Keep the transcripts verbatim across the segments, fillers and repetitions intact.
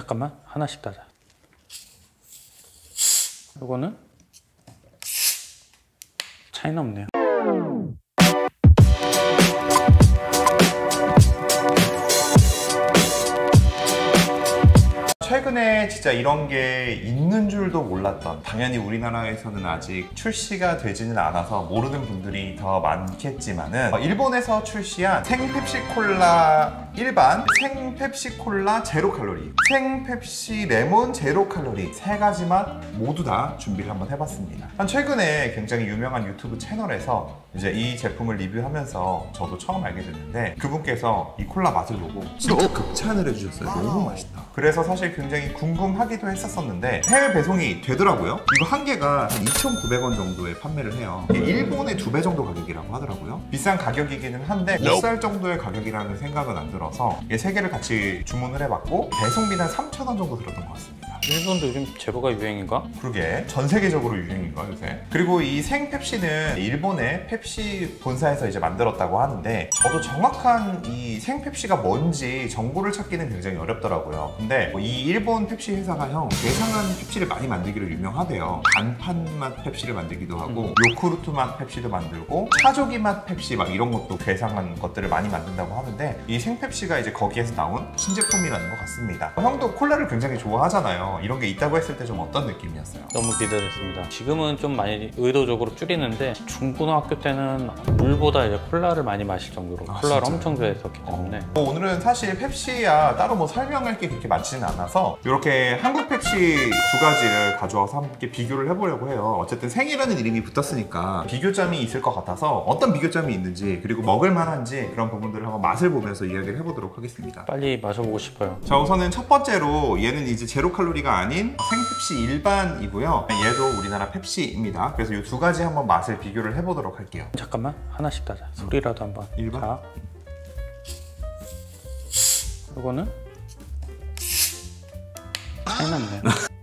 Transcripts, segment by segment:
잠깐만, 하나씩 따자. 이거는 차이는 없네요. 최근에 진짜 이런 게 있는 줄도 몰랐던, 당연히 우리나라에서는 아직 출시가 되지는 않아서 모르는 분들이 더 많겠지만은 일본에서 출시한 생펩시콜라 일반, 생펩시콜라 제로 칼로리, 생펩시 레몬 제로 칼로리 세 가지 맛 모두 다 준비를 한번 해봤습니다. 최근에 굉장히 유명한 유튜브 채널에서 이제 이 제품을 리뷰하면서 저도 처음 알게 됐는데, 그분께서 이 콜라 맛을 보고 진짜 극찬을 해주셨어요. 너무 맛있다. 그래서 사실 굉장히 궁금하기도 했었었는데 해외 배송이 되더라고요. 이거 한 개가 한 이천구백 원 정도에 판매를 해요. 이게 일본의 두 배 정도 가격이라고 하더라고요. 비싼 가격이기는 한데 못 살 정도의 가격이라는 생각은 안 들어서 이게 세 개를 같이 주문을 해봤고 배송비는 한 삼천 원 정도 들었던 것 같습니다. 일본도 요즘 제보가 유행인가? 그러게, 전 세계적으로 유행인가 요새? 그리고 이 생펩시는 일본의 펩시 본사에서 이제 만들었다고 하는데, 저도 정확한 이 생펩시가 뭔지 정보를 찾기는 굉장히 어렵더라고요. 근데 이 일본 펩시 회사가 형 괴상한 펩시를 많이 만들기로 유명하대요. 간판 맛 펩시를 만들기도 하고 음. 요구르트 맛 펩시도 만들고 차조기 맛 펩시 막 이런 것도 괴상한 것들을 많이 만든다고 하는데, 이 생펩시가 이제 거기에서 나온 신제품이라는 것 같습니다. 형도 콜라를 굉장히 좋아하잖아요. 이런 게 있다고 했을 때 좀 어떤 느낌이었어요? 너무 기대됐습니다. 지금은 좀 많이 의도적으로 줄이는데 중고등학교 때는 물보다 이제 콜라를 많이 마실 정도로 아, 콜라를 진짜요? 엄청 좋아했었기 때문에 어. 뭐 오늘은 사실 펩시야 따로 뭐 설명할 게 그렇게 많지는 않아서 이렇게 한국 펩시 두 가지를 가져와서 함께 비교를 해보려고 해요. 어쨌든 생이라는 이름이 붙었으니까 비교점이 있을 것 같아서 어떤 비교점이 있는지, 그리고 먹을 만한지 그런 부분들을 한번 맛을 보면서 이야기를 해보도록 하겠습니다. 빨리 마셔보고 싶어요. 자, 우선은 첫 번째로 얘는 이제 제로 칼로리가 아닌 생펩시 일반이고요. 얘도 우리나라 펩시입니다. 그래서 이 두 가지 한번 맛을 비교를 해보도록 할게요. 잠깐만, 하나씩 따자. 소리라도 한번. 일반? 자, 이거는 차이 났네요.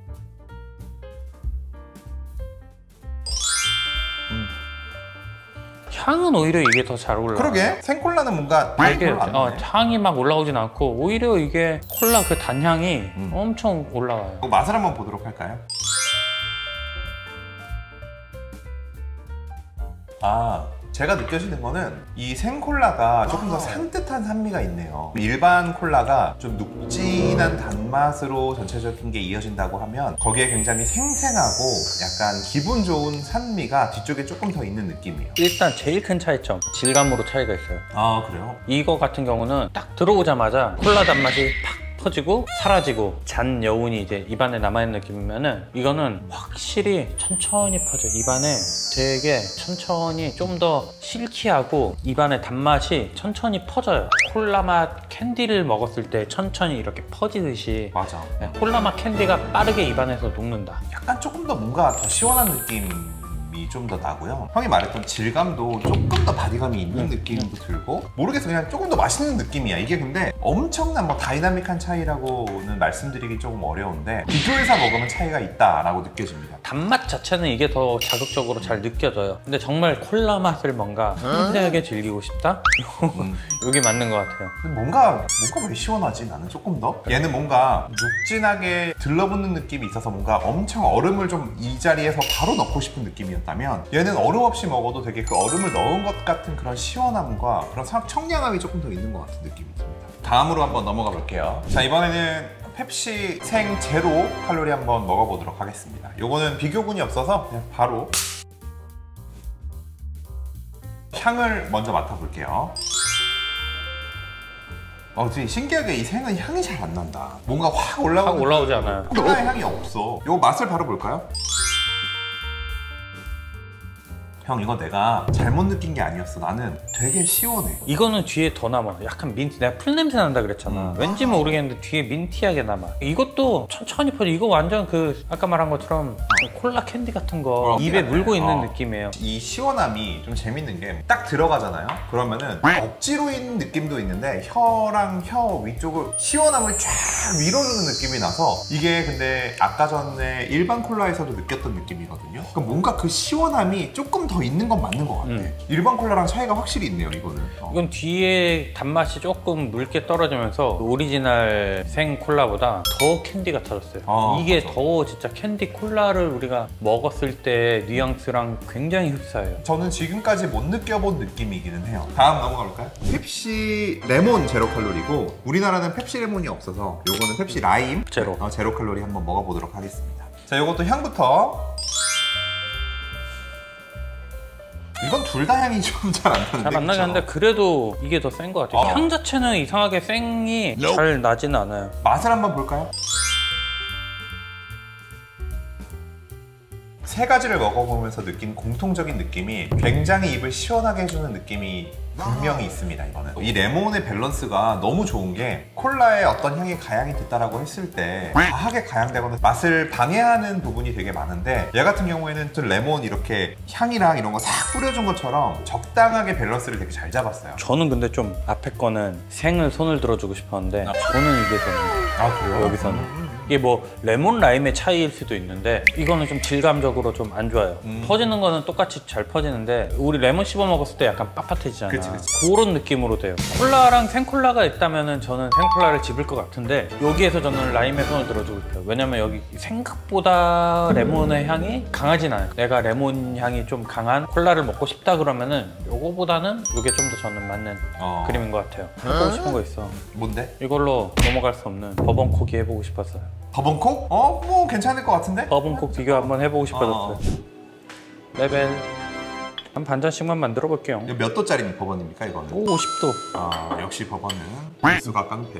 음. 향은 오히려 이게 더 잘 올라와요. 그러게, 생콜라는 뭔가 이게 어, 향이 막 올라오진 않고 오히려 이게 콜라 그 단향이 음. 엄청 올라와요. 맛을 한번 보도록 할까요? 아, 제가 느껴지는 거는 이 생콜라가 조금 더 산뜻한 산미가 있네요. 일반 콜라가 좀 눅진한 단맛으로 전체적인 게 이어진다고 하면 거기에 굉장히 생생하고 약간 기분 좋은 산미가 뒤쪽에 조금 더 있는 느낌이에요. 일단 제일 큰 차이점, 질감으로 차이가 있어요. 아, 그래요? 이거 같은 경우는 딱 들어오자마자 콜라 단맛이 팍 퍼지고 사라지고 잔 여운이 이제 입안에 남아있는 느낌이면은, 이거는 확실히 천천히 퍼져. 입안에 되게 천천히 좀 더 실키하고 입안에 단맛이 천천히 퍼져요. 콜라 맛 캔디를 먹었을 때 천천히 이렇게 퍼지듯이. 맞아. 콜라 맛 캔디가 빠르게 입안에서 녹는다. 약간 조금 더 뭔가 더 시원한 느낌 좀 더 나고요. 형이 말했던 질감도 조금 더 바디감이 있는 음. 느낌도 들고, 모르겠어, 그냥 조금 더 맛있는 느낌이야. 이게 근데 엄청난 뭐 다이나믹한 차이라고는 말씀드리기 조금 어려운데 비교해서 먹으면 차이가 있다라고 느껴집니다. 단맛 자체는 이게 더 자극적으로 잘 느껴져요. 근데 정말 콜라 맛을 뭔가 상세하게 즐기고 싶다? 음. 여기 맞는 것 같아요. 뭔가 뭔가 왜 시원하지? 나는 조금 더? 얘는 뭔가 눅진하게 들러붙는 느낌이 있어서 뭔가 엄청 얼음을 좀 이 자리에서 바로 넣고 싶은 느낌이었다면, 얘는 얼음 없이 먹어도 되게 그 얼음을 넣은 것 같은 그런 시원함과 그런 청량함이 조금 더 있는 것 같은 느낌이 듭니다. 다음으로 한번 넘어가 볼게요. 자, 이번에는 펩시 생 제로 칼로리 한번 먹어보도록 하겠습니다. 요거는 비교군이 없어서 그냥 바로 향을 먼저 맡아볼게요. 어, 되게 신기하게 이 생은 향이 잘 안 난다. 뭔가 확 올라오는 확 올라오지 않아요. 콜라의 향이 없어. 요 맛을 바로 볼까요? 형, 이거 내가 잘못 느낀 게 아니었어. 나는 되게 시원해. 이거는 뒤에 더 남아. 약간 민트. 내가 풀 냄새 난다 그랬잖아. 음. 왠지 모르겠는데 뒤에 민티하게 남아. 이것도 천천히 퍼져. 이거 완전 그 아까 말한 것처럼 콜라 캔디 같은 거 입에 물고 있는 어. 느낌이에요. 이 시원함이 좀 재밌는 게 딱 들어가잖아요. 그러면은 억지로 있는 느낌도 있는데 혀랑 혀 위쪽을 시원함을 쫙 밀어주는 느낌이 나서, 이게 근데 아까 전에 일반 콜라에서도 느꼈던 느낌이거든요. 그럼 뭔가 그 시원함이 조금 더 있는 건 맞는 것 같아. 음. 일반 콜라랑 차이가 확실히 있네요, 이거는. 어. 이건 뒤에 단맛이 조금 묽게 떨어지면서 오리지널 생 콜라보다 더 캔디 같아졌어요. 아, 이게 맞아. 더 진짜 캔디 콜라를 우리가 먹었을 때 뉘앙스랑 굉장히 흡사해요. 저는 지금까지 못 느껴본 느낌이기는 해요. 다음 넘어가 볼까요? 펩시 레몬 제로 칼로리고 우리나라는 펩시 레몬이 없어서 요거는 펩시 라임 제로. 어, 제로 칼로리 한번 먹어보도록 하겠습니다. 자, 요것도 향부터. 이건 둘 다 향이 좀 잘 안 나는데. 잘 안 나긴 한데 그래도 이게 더 센 것 같아요. 어. 향 자체는 이상하게 생이 잘 나지는 않아요. 맛을 한번 볼까요? 세 가지를 먹어보면서 느낀 공통적인 느낌이 굉장히 입을 시원하게 해주는 느낌이 분명히 있습니다. 이거는 이 레몬의 밸런스가 너무 좋은 게 콜라에 어떤 향이 가양이 됐다라고 했을 때 과하게 가양되거나 맛을 방해하는 부분이 되게 많은데 얘 같은 경우에는 좀 레몬 이렇게 향이랑 이런 거 싹 뿌려준 것처럼 적당하게 밸런스를 되게 잘 잡았어요. 저는 근데 좀 앞에 거는 생을 손을 들어주고 싶었는데 저는 이게 더 아, 그래요? 여기서는 이게 뭐 레몬 라임의 차이일 수도 있는데 이거는 좀 질감적으로 좀 안 좋아요. 음. 퍼지는 거는 똑같이 잘 퍼지는데 우리 레몬 씹어 먹었을 때 약간 빳빳해지잖아. 그치, 그치. 그런 느낌으로 돼요. 콜라랑 생콜라가 있다면은 저는 생콜라를 집을 것 같은데 여기에서 저는 라임의 손을 들어주고 싶어요. 왜냐면 여기 생각보다 레몬의 향이 강하진 않아요. 내가 레몬 향이 좀 강한 콜라를 먹고 싶다 그러면은 요거보다는 요게 좀 더 저는 맞는 어. 그림인 것 같아요. 해보고 싶은 거 있어. 뭔데? 이걸로 넘어갈 수 없는 버번코기 해보고 싶었어요. 버번콕? 어? 뭐 괜찮을 것 같은데? 버번콕 비교 한번 해보고 싶어졌어요. 어. 레벨 한 반잔씩만 만들어 볼게요. 이거 몇 도짜리 버번입니까, 이거는? 오, 오십 도. 아, 역시 버번은 수가 깡패.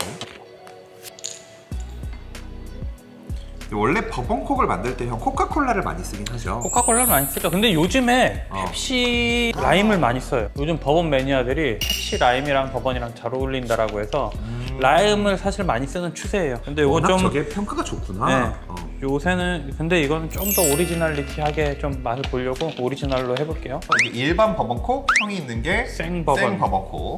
원래 버번콕을 만들 때 형 코카콜라를 많이 쓰긴 하죠. 코카콜라를 많이 쓰죠. 근데 요즘에 어. 펩시 라임을 많이 써요. 요즘 버번 매니아들이 펩시 라임이랑 버번이랑 잘 어울린다라고 해서 음. 라임을 사실 많이 쓰는 추세예요. 근데 이건 워낙 좀 저게 평가가 좋구나. 네. 어. 요새는 근데 이건 좀 더 오리지널리티하게 좀 맛을 보려고 오리지널로 해볼게요. 이게 일반 버번콕, 형이 있는 게 생 버번. 생 버번콕.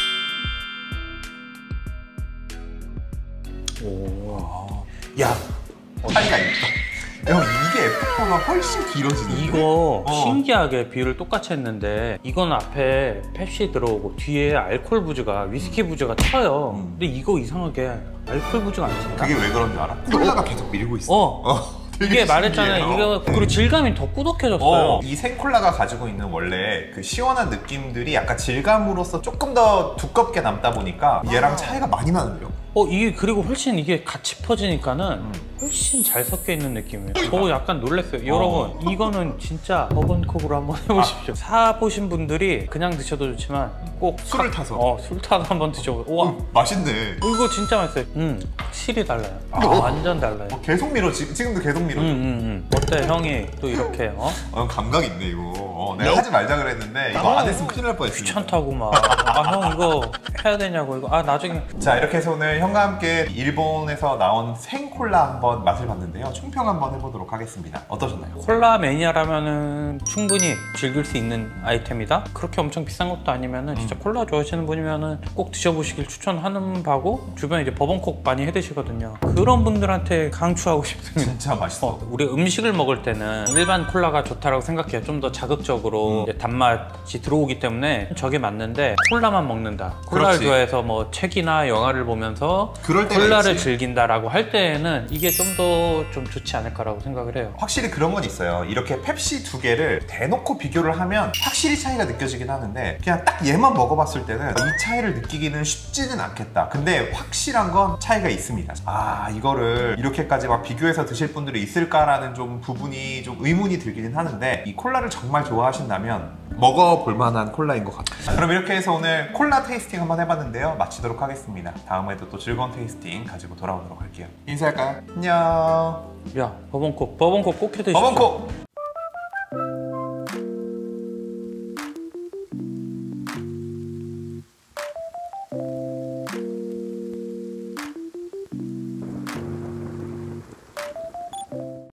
오. 야, 차이가 있다. 형, 이게 에프포가 훨씬 길어지는데? 이거 어. 신기하게 비율을 똑같이 했는데 이건 앞에 펩시 들어오고 뒤에 알코올 부즈가 위스키 부즈가 쳐요. 음. 근데 이거 이상하게 알코올 부즈가 안 친다? 그게 왜 그런 줄 알아? 콜라가 계속 밀고 있어. 어. 되게 이게 말했잖아요. 신기해요. 이거 그리고 질감이 더 꾸덕해졌어요. 어, 이 생콜라가 가지고 있는 원래 그 시원한 느낌들이 약간 질감으로서 조금 더 두껍게 남다 보니까 얘랑 차이가 많이 나는데요. 어 이게 그리고 훨씬 이게 같이 퍼지니까는 훨씬 잘 섞여 있는 느낌이에요. 저 약간 놀랐어요. 여러분 이거는 진짜 버번콕으로 한번 해보십시오. 사 보신 분들이 그냥 드셔도 좋지만 꼭 술을 사- 타서. 어, 술 타서 한번 드셔보세요. 와 어, 맛있네. 어, 이거 진짜 맛있어요. 음 확실히 달라요. 아, 완전 달라요. 어, 계속 밀어. 지, 지금도 계속 밀어. 음, 음, 음. 어때 형이 또 이렇게 어? 어, 감각 있네 이거. 어, 내가 하지 말자 그랬는데 이거 안 했으면 큰일 날 뻔했어. 귀찮다고 막. 아 형 이거 해야 되냐고 이거. 아 나중에. 자, 이렇게 해서 오늘 형과 함께 일본에서 나온 생콜라 한번 맛을 봤는데요. 총평 한번 해보도록 하겠습니다. 어떠셨나요? 콜라 매니아라면은 충분히 즐길 수 있는 아이템이다. 그렇게 엄청 비싼 것도 아니면은 진짜 콜라 좋아하시는 분이면은 꼭 드셔보시길 추천하는 바고 주변에 이제 버번콕 많이 해 드시거든요. 그런 분들한테 강추하고 싶습니다. 진짜 맛있어. 어, 우리 음식을 먹을 때는 일반 콜라가 좋다라고 생각해요. 좀 더 자극적으로 이제 단맛이 들어오기 때문에 저게 맞는데 콜라만 먹는다. 콜라를 그렇지. 좋아해서 뭐 책이나 영화를 보면서 그럴 때가 콜라를 있지. 즐긴다라고 할 때에는 이게 좀 더 좀 좋지 않을까라고 생각을 해요. 확실히 그런 건 있어요. 이렇게 펩시 두 개를 대놓고 비교를 하면 확실히 차이가 느껴지긴 하는데 그냥 딱 얘만 먹어봤을 때는 이 차이를 느끼기는 쉽지는 않겠다. 근데 확실한 건 차이가 있습니다. 아, 이거를 이렇게까지 막 비교해서 드실 분들이 있을까라는 좀 부분이 좀 의문이 들기는 하는데 이 콜라를 정말 좋아하신다면 먹어볼 만한 콜라인 것 같아요. 그럼 이렇게 해서 오늘 콜라 테이스팅 한번 해봤는데요. 마치도록 하겠습니다. 다음에도 또 즐거운 테이스팅 가지고 돌아오도록 할게요. 인사할까요? 안녕. 야 버번콕 버번콕 꼭 해 드십시오. 버번콕!